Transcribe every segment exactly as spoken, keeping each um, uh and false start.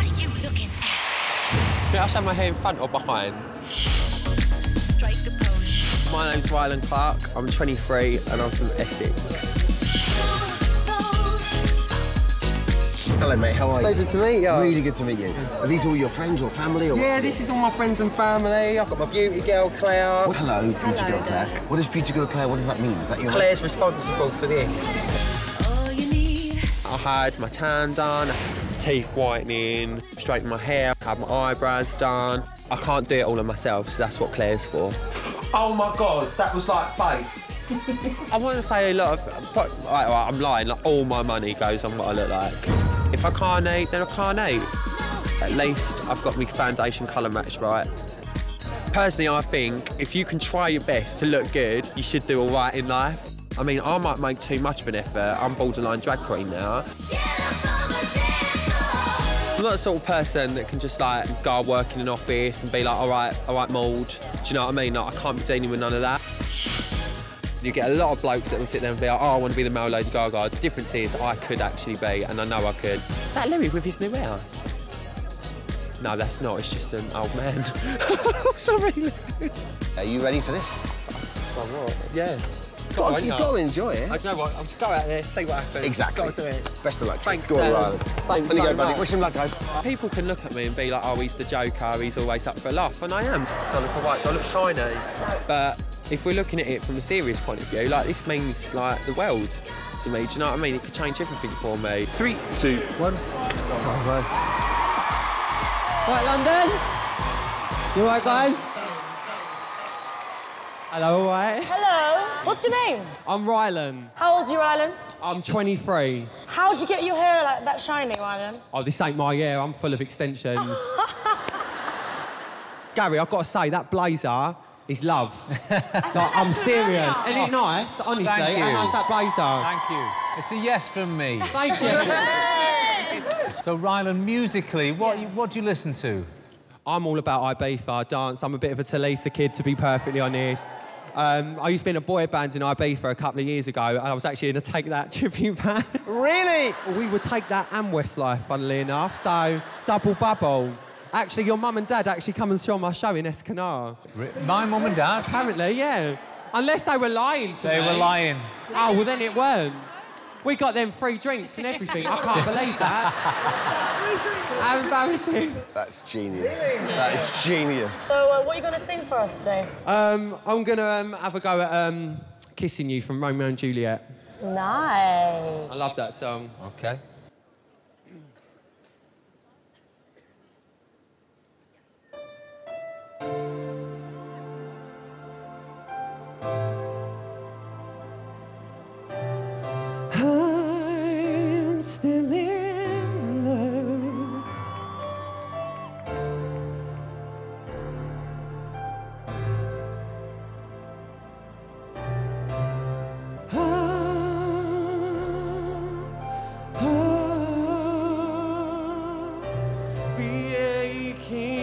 What are you looking at? Can I show my hair in front or behind? Strike the pose. My name's Rylan Clark, I'm twenty-three and I'm from Essex. Hello, mate, how are you? Pleasure to meet you. Really good to meet you. Are these all your friends or family? Or yeah, this is all my friends and family. I've got my beauty girl, Claire. Well, hello, beauty Hello, girl Claire. there. What does beauty girl Claire, what does that mean? Is that your... Claire's responsible for this. All you need. I had my tan done, teeth whitening, straighten my hair, had my eyebrows done. I can't do it all on myself, so that's what Claire's for. Oh my God, that was like face. I want to say a lot of, but, right, right, I'm lying, like all my money goes on what I look like. If I can't eat, then I can't eat. At least I've got my foundation colour matched right. Personally, I think if you can try your best to look good, you should do all right in life. I mean, I might make too much of an effort. I'm borderline drag queen now. I'm not the sort of person that can just like go work in an office and be like, all right, all right, mould. Do you know what I mean? Like, I can't be dealing with none of that. You get a lot of blokes that will sit there and be like, oh, I want to be the male Lady Gaga. The difference is I could actually be, and I know I could. Is that Louis with his new hair? No, that's not. It's just an old man. Sorry. Are you ready for this? Oh, what? Yeah. Got on, you've got to enjoy it. I don't know what. I'll just go out there, see what happens. Exactly. Got to do it. Best of luck. Thanks, Go on, Dan. Rylan. Thanks On you so go, buddy. much. Wish him luck, guys. People can look at me and be like, oh, he's the joker, he's always up for a laugh, and I am. Do I look alright? Do I look shiny? But if we're looking at it from a serious point of view, like, this means, like, the world to me, do you know what I mean? It could change everything for me. Three, two, one. Right, London? You all right, guys? Hello, all right? Hello. What's your name? I'm Rylan. How old are you, Rylan? I'm twenty-three. How'd you get your hair like that shiny, Rylan? Oh, this ain't my hair. I'm full of extensions. Gary, I've got to say, that blazer is love. Like, I'm serious. Isn't it nice? Honestly, Thank you. how nice that blazer? Thank you. It's a yes from me. Thank you. So, Rylan, musically, what, you, what do you listen to? I'm all about Ibiza, dance. I'm a bit of a Talisa kid, to be perfectly honest. Um, I used to be in a boy band in Ibiza a couple of years ago, and I was actually in a Take That tribute band. Really? We would Take That and Westlife, funnily enough, so double bubble. Actually, your mum and dad actually come and saw my show in Escanard. My mum and dad? Apparently, yeah. Unless they were lying to They me. were lying. Oh, well, then it weren't. We got them free drinks and everything. I can't believe that. How embarrassing. That's genius. That is genius. So, uh, what are you going to sing for us today? Um, I'm going to um, have a go at um, Kissing You from Romeo and Juliet. Nice. I love that song. OK. I'm still in love. Ah, ah, be a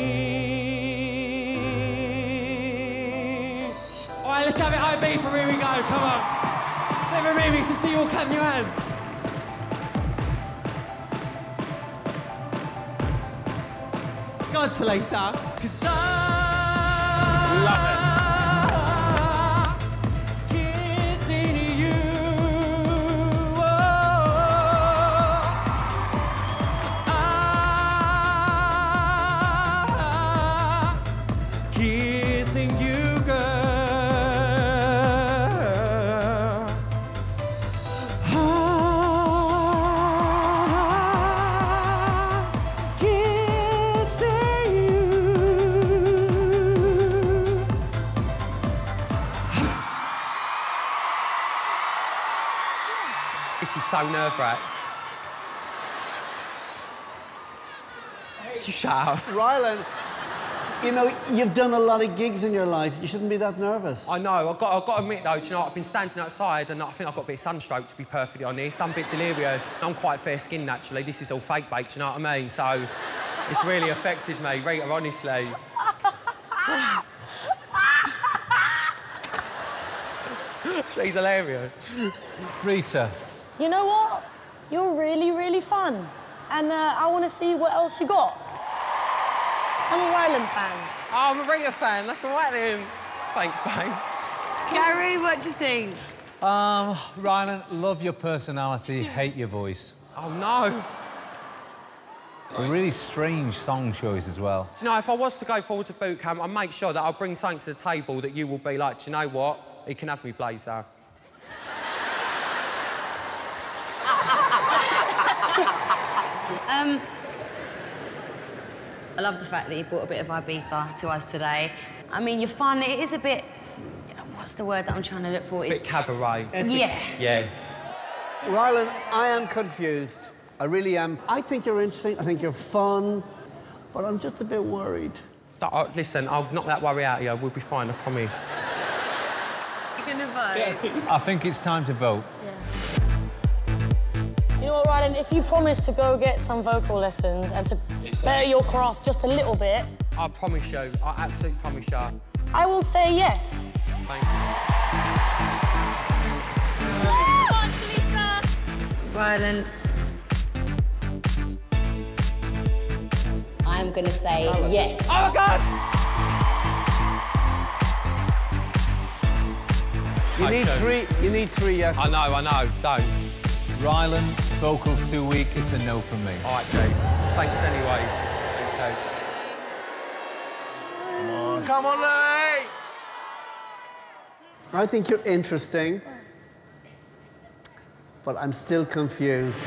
king. All right, let's have it I B for here we go, come on. Have a remix to see you all clap your hands. Go on, Talisa. 'Cause I Love it. kissing you. Oh, I kissing you, girl. Ah, kissing you. This is so nerve-wracked. You shut up. Rylan, you know, you've done a lot of gigs in your life. You shouldn't be that nervous. I know, I've got, I've got to admit though, do you know, I've been standing outside and I think I've got a bit of sunstroke, to be perfectly honest. I'm a bit delirious. I'm quite fair-skinned, actually. This is all fake bake, do you know what I mean? So, it's really affected me, Rita, honestly. She's hilarious. Rita. You know what? You're really, really fun. and uh, I want to see what else you got. I'm a Rylan fan. Oh, I'm a Rita fan. That's all right then. Thanks, babe. Gary, what do you think? Um, Rylan, love your personality, hate your voice. Oh, no. A really strange song choice as well. Do you know, if I was to go forward to boot camp, I'd make sure that I'll bring something to the table that you will be like, do you know what? He can have me blazer. um, I love the fact that you brought a bit of Ibiza to us today. I mean, you're fun. It is a bit... What's the word that I'm trying to look for? A bit cabaret. Yeah. Yeah. Rylan, I am confused. I really am. I think you're interesting. I think you're fun. But I'm just a bit worried. Uh, listen, I'll knock that worry out of you. We'll be fine, I promise. You're going to vote? I think it's time to vote. Yeah. You know what, Rylan? If you promise to go get some vocal lessons and to better your craft just a little bit... I promise you. I absolutely promise you. I will say yes. Thanks. Rylan. I'm going to say yes. Oh, my God! You Okay. need three, you need three yes. I know, I know. Don't. Rylan, vocals too weak, it's a no from me. All right, T. Thanks anyway. Okay. Come on. Come on, Lee! I think you're interesting. But I'm still confused.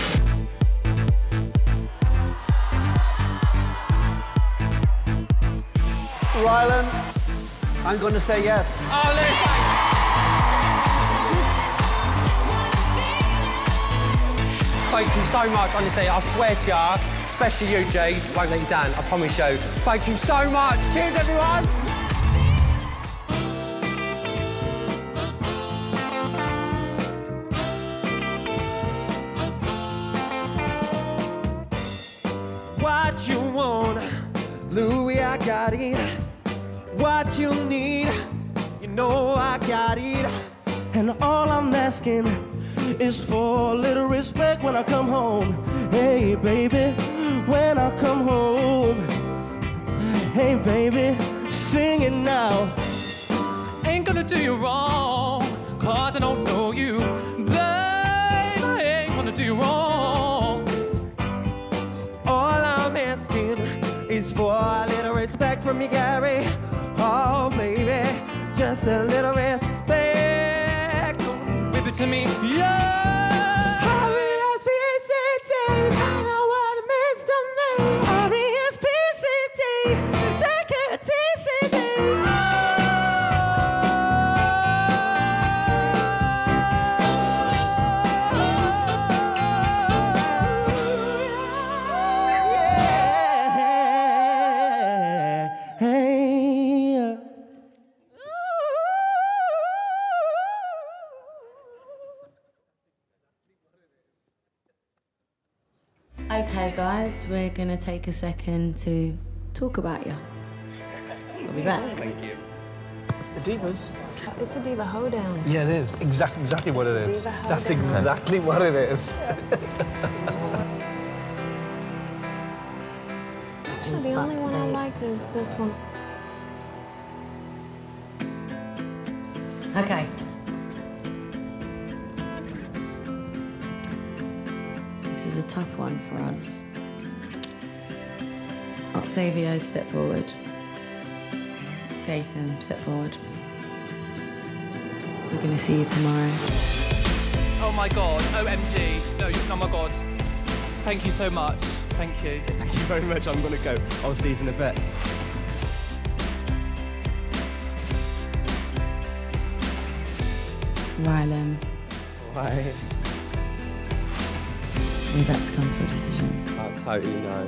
Rylan, I'm going to say yes. Oh, Lee, thanks. Thank you so much, honestly. I swear to you, especially you, G, won't let you down, I promise you. Thank you so much. Cheers, everyone. What you want, Louis, I got it. What you need, you know I got it. And all I'm asking is for a little respect when I come home. Hey, baby, when I come home. Hey, baby, sing it now. Ain't gonna do you wrong, cause I don't know you. Babe, I ain't gonna do you wrong. All I'm asking is for a little respect from me, Gary. Oh, baby, just a little respect. Whip it to me, yeah. R E S P C T, I know what it means to me. R E S P C T, take it T C D. OK, guys, we're going to take a second to talk about you. We'll be back. Thank you. The divas. It's a diva hoedown. Yeah, it is. Exactly, exactly what it is. That's exactly what it is. Actually, the only one I liked is this one. OK. This is a tough one for us. Octavio, step forward. Gatham, step forward. We're going to see you tomorrow. Oh my God, O M G. No, you- oh my God. Thank you so much. Thank you. Thank you very much. I'm gonna go. I'll see you in a bit. Rylan, Why? we've had to come to a decision. I totally know.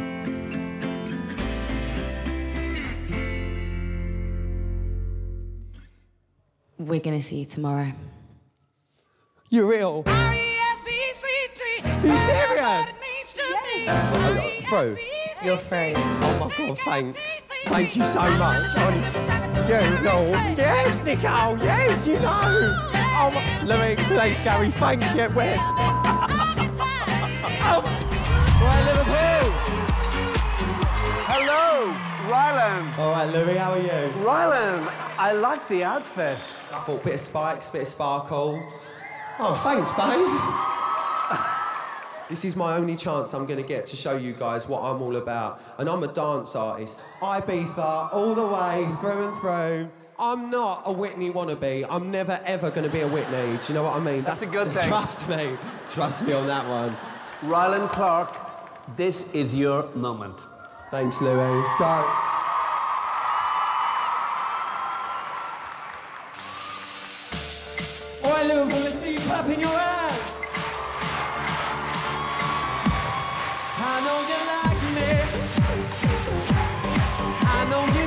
We're going to see you tomorrow. You're real. R E S P C T. You serious? Yeah. Through. You're free. Oh my God, thanks. Thank you so much. Honestly. You know. Yes, Nicole, yes, you know. Oh my... Louis, thanks, Gary, thank you. Where? Oh. right, Louis, how are you? Rylan, I like the outfit. I thought bit of spikes, bit of sparkle. Oh, thanks, babe. This is my only chance I'm going to get to show you guys what I'm all about. And I'm a dance artist. Ibiza all the way, through and through. I'm not a Whitney wannabe. I'm never, ever going to be a Whitney. Do you know what I mean? That's a good thing. Trust me. Trust me on that one. Rylan Clark, this is your moment. Thanks, Louis. Let's go. All right, Louis, let's see you clapping your hands. I know you like me. I know you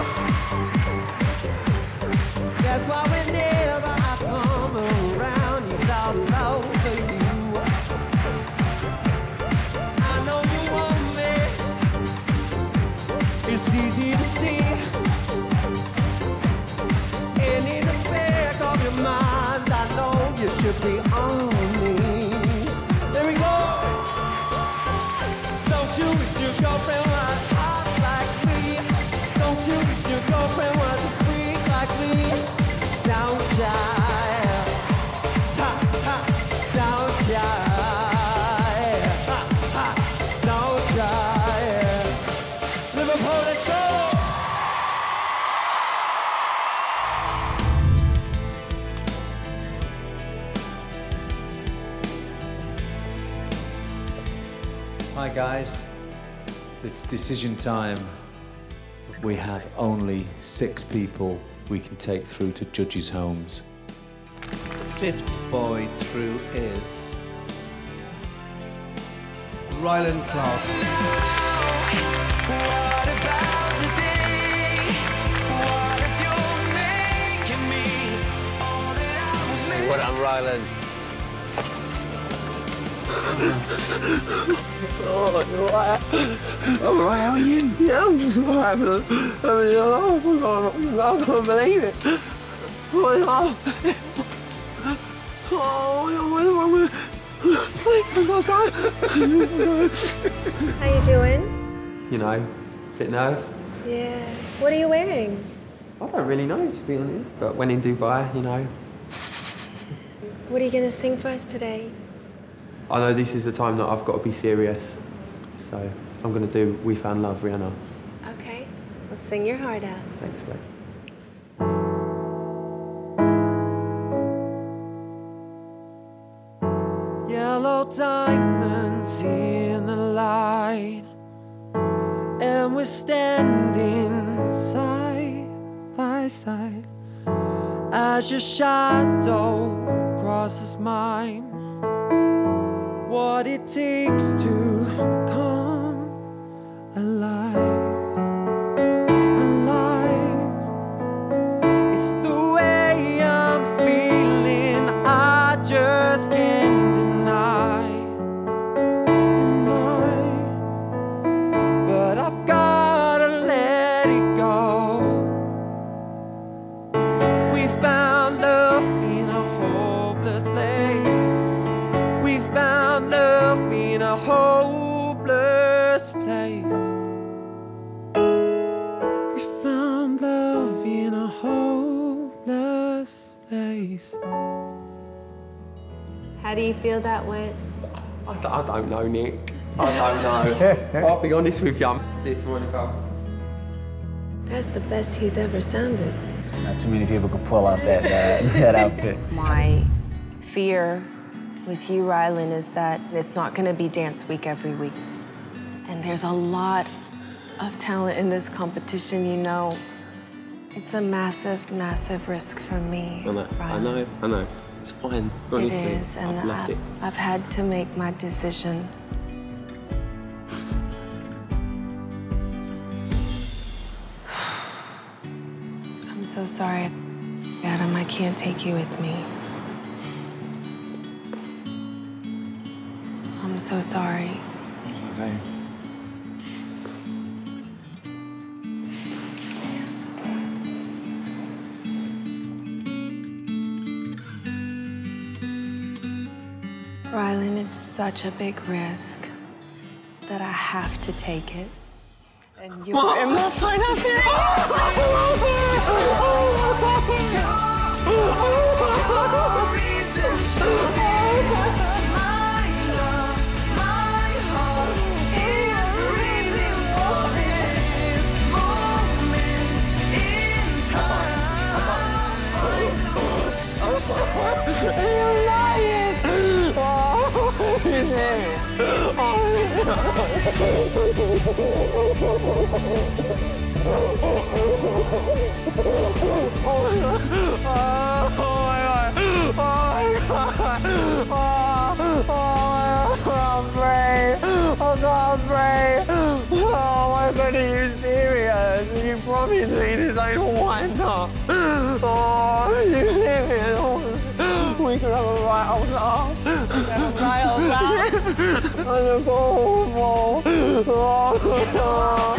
do. That's why whenever I come around, you fall in love for you. I know you want me. It's easy to see. And in the back of your mind, I know you should be on me. There we go. Don't you wish your girlfriend was hot like me? Don't you wish your girlfriend was a freak like me? Don't shy. Ha, ha. Don't shy. Ha, ha. Don't shy. Liverpool, let's go! Hi guys, it's decision time. We have only six people we can take through to judges' homes. The fifth boy through is Rylan Clark. What about today? What if you're making me all that I was made? What up, Rylan? Oh, you're right. I'm all right, how are you? Yeah, I'm just all right. I mean, oh my God, I can't believe it. Oh, oh, How you doing? You know, bit nerve. Yeah. What are you wearing? I don't really know, to be honest. But when in Dubai, you know. What are you gonna sing for us today? I know this is the time that I've got to be serious. So I'm going to do We Found Love, Rihanna. Okay. Well, sing your heart out. Thanks, babe. Yellow diamonds in the light, and we're standing side by side as your shadow crosses mine. What it takes to come alive, alive. It's the way I'm feeling, I just can't deny, deny. But I've gotta let it go. We found love in a hopeless place. We found love in a hopeless place. We found love in a hopeless place. How do you feel that went? I, d I don't know, Nick. I don't know. I'll be honest with you. I'm this morning, pal. That's the best he's ever sounded. Not too many people could pull off that, uh, that outfit. My fear with you, Rylan, is that it's not going to be dance week every week. And there's a lot of talent in this competition, you know. It's a massive, massive risk for me, I know, Rylan. I know, I know. It's fine, honestly. It is, and I've loved I've, it. I've had to make my decision. I'm so sorry, Adam. I can't take you with me. I'm so sorry. Okay. Rylan, it's such a big risk that I have to take it. And you were in my final series. You're lying! Oh, he's here. I'm brave. I can't breathe. Oh my God, are you serious? You promised me this ain't a wind-up. Oh, are you serious? We could have a right old laugh. We could have a right old laugh. I look awful. Oh,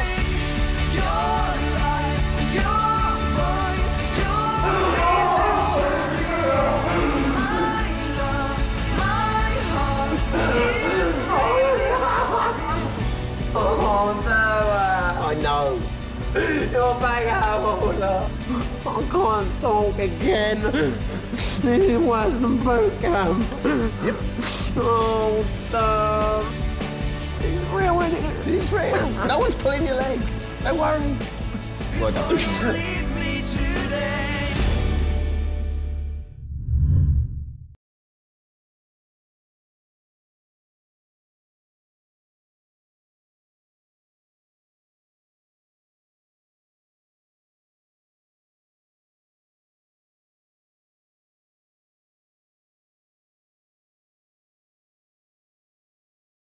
oh no! I know. You're back out, I can't talk again. This is worse than boot camp. Yep. Oh, no. It's real, isn't it? It's real. No one's pulling your leg. Don't worry. Well done.